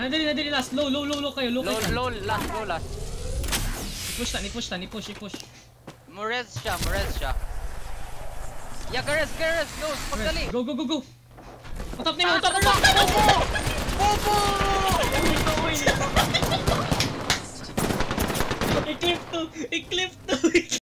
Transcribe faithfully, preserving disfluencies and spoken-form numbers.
Nadali, nadali, last. Low, low, low, low kayo. Low, Low, kayo. low, last, low, last. I-push na, i-push na, i-push, i-push. Morez siya, Morez siya. Yeah, Gares, Gares, go, pagdali. Go, go, go, go. Utap nimo, utap nimo. Bobo!